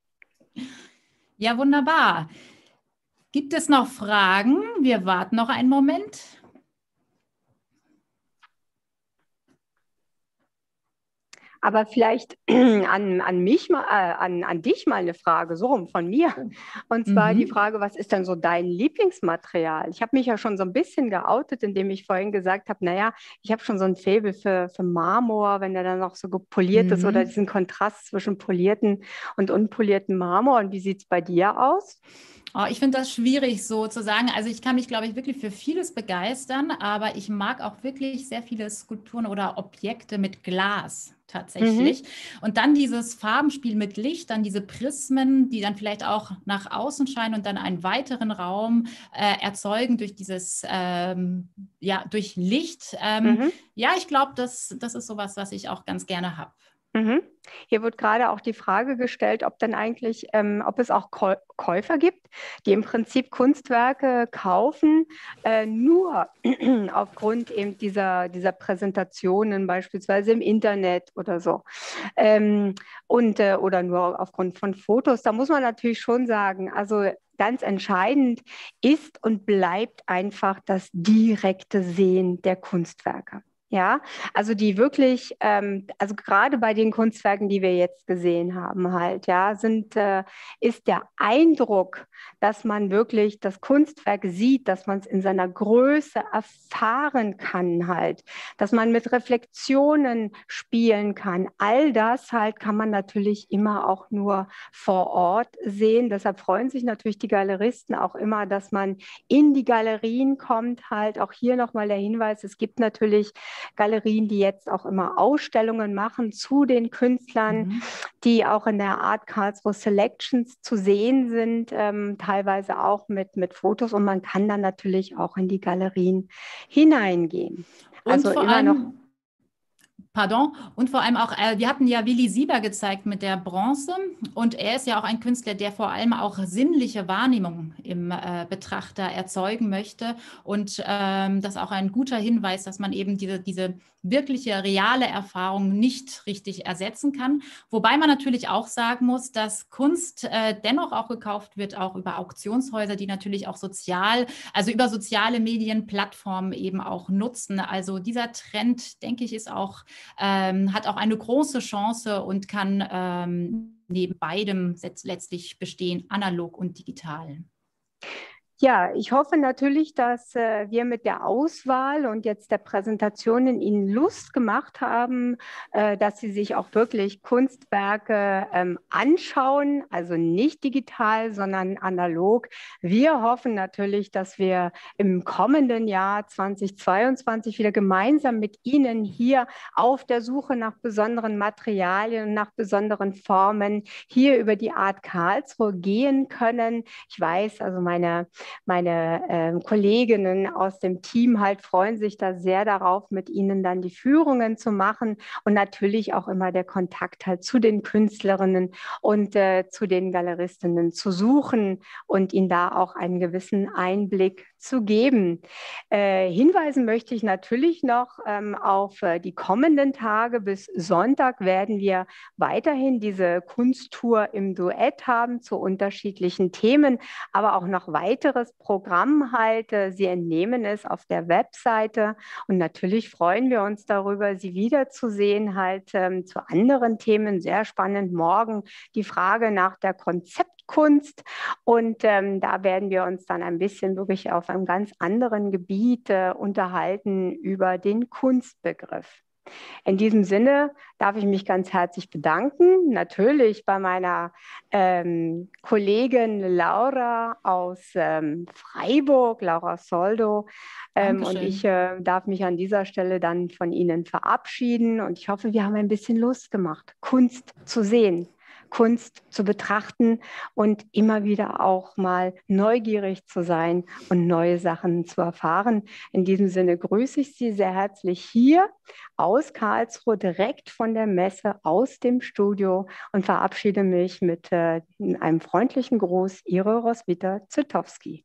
Ja, wunderbar. Gibt es noch Fragen? Wir warten noch einen Moment. Aber vielleicht an, an mich, mal, äh, an, an dich mal eine Frage, so rum von mir. Und zwar die Mhm. Frage, was ist denn so dein Lieblingsmaterial? Ich habe mich ja schon so ein bisschen geoutet, indem ich vorhin gesagt habe, naja, ich habe schon so ein Faible für, für Marmor, wenn der dann noch so gepoliert ist oder Mhm. diesen Kontrast zwischen polierten und unpolierten Marmor. Und wie sieht es bei dir aus? Oh, ich finde das schwierig so zu sagen. Also ich kann mich, glaube ich, wirklich für vieles begeistern, aber ich mag auch wirklich sehr viele Skulpturen oder Objekte mit Glas Mhm. tatsächlich. Und dann dieses Farbenspiel mit Licht, dann diese Prismen, die dann vielleicht auch nach außen scheinen und dann einen weiteren Raum äh, erzeugen durch dieses, ähm, ja, durch Licht. Ähm, Mhm. ja, ich glaube, das, das ist sowas, was ich auch ganz gerne habe. Mhm. Hier wird gerade auch die Frage gestellt, ob denn eigentlich, ähm, ob es auch Käu Käufer gibt, die im Prinzip Kunstwerke kaufen, äh, nur aufgrund eben dieser, dieser Präsentationen, beispielsweise im Internet oder so. Ähm, und, äh, oder nur aufgrund von Fotos. Da muss man natürlich schon sagen, also ganz entscheidend ist und bleibt einfach das direkte Sehen der Kunstwerke. Ja, also die wirklich, ähm, also gerade bei den Kunstwerken, die wir jetzt gesehen haben, halt, ja, sind, äh, ist der Eindruck, dass man wirklich das Kunstwerk sieht, dass man es in seiner Größe erfahren kann, halt, dass man mit Reflexionen spielen kann. All das halt kann man natürlich immer auch nur vor Ort sehen. Deshalb freuen sich natürlich die Galeristen auch immer, dass man in die Galerien kommt, halt. Auch hier nochmal der Hinweis, es gibt natürlich Galerien, die jetzt auch immer Ausstellungen machen zu den Künstlern, Mhm. die auch in der Art Karlsruhe Selections zu sehen sind, ähm, teilweise auch mit, mit Fotos. Und man kann dann natürlich auch in die Galerien hineingehen. Und Also vor immer noch. allem Pardon. Und vor allem auch, äh, wir hatten ja Willi Sieber gezeigt mit der Bronze und er ist ja auch ein Künstler, der vor allem auch sinnliche Wahrnehmung im äh, Betrachter erzeugen möchte und ähm, das ist auch ein guter Hinweis, dass man eben diese, diese wirkliche, reale Erfahrung nicht richtig ersetzen kann. Wobei man natürlich auch sagen muss, dass Kunst äh, dennoch auch gekauft wird, auch über Auktionshäuser, die natürlich auch sozial, also über soziale Medienplattformen eben auch nutzen. Also dieser Trend, denke ich, ist auch Ähm, hat auch eine große Chance und kann ähm, neben beidem letztlich bestehen, analog und digital. Ja, ich hoffe natürlich, dass äh, wir mit der Auswahl und jetzt der Präsentationen Ihnen Lust gemacht haben, äh, dass Sie sich auch wirklich Kunstwerke ähm, anschauen, also nicht digital, sondern analog. Wir hoffen natürlich, dass wir im kommenden Jahr zweitausendzweiundzwanzig wieder gemeinsam mit Ihnen hier auf der Suche nach besonderen Materialien und nach besonderen Formen hier über die Art Karlsruhe gehen können. Ich weiß, also meine Meine ähm, Kolleginnen aus dem Team halt freuen sich da sehr darauf, mit Ihnen dann die Führungen zu machen und natürlich auch immer der Kontakt halt zu den Künstlerinnen und äh, zu den Galeristinnen zu suchen und ihnen da auch einen gewissen Einblick zu geben. Äh, hinweisen möchte ich natürlich noch ähm, auf äh, die kommenden Tage. Bis Sonntag werden wir weiterhin diese Kunsttour im Duett haben zu unterschiedlichen Themen, aber auch noch weiteres Programm halt. Sie entnehmen es auf der Webseite und natürlich freuen wir uns darüber, Sie wiederzusehen halt ähm, zu anderen Themen. Sehr spannend morgen die Frage nach der Konzeptkunst und ähm, da werden wir uns dann ein bisschen wirklich auf einem ganz anderen Gebiet äh, unterhalten über den Kunstbegriff. In diesem Sinne darf ich mich ganz herzlich bedanken, natürlich bei meiner ähm, Kollegin Laura aus ähm, Freiburg, Laura Soldo. Ähm, und ich Dankeschön. äh, darf mich an dieser Stelle dann von Ihnen verabschieden. Und ich hoffe, wir haben ein bisschen Lust gemacht, Kunst zu sehen. Kunst zu betrachten und immer wieder auch mal neugierig zu sein und neue Sachen zu erfahren. In diesem Sinne grüße ich Sie sehr herzlich hier aus Karlsruhe, direkt von der Messe, aus dem Studio und verabschiede mich mit äh, einem freundlichen Gruß, Ihre Roswitha Zytowski.